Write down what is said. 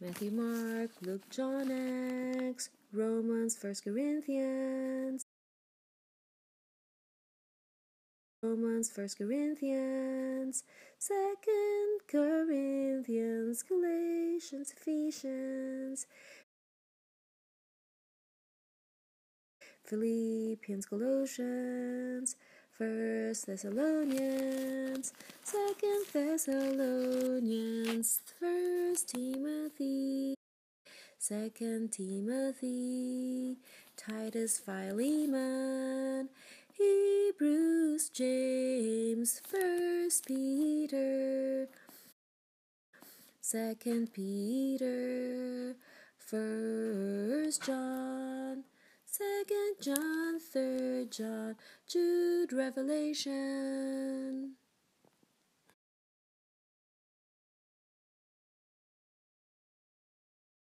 Matthew, Mark, Luke, John, Acts, Romans, 1 Corinthians, 1 Corinthians, 2 Corinthians, Galatians, Ephesians, Philippians, Colossians, 1 Thessalonians, 2 Thessalonians, 1 Timothy, 2 Timothy, Titus, Philemon, Hebrews, James, 1 Peter, 2 Peter, 1 John, 2 John, 3 John, Jude, Revelation.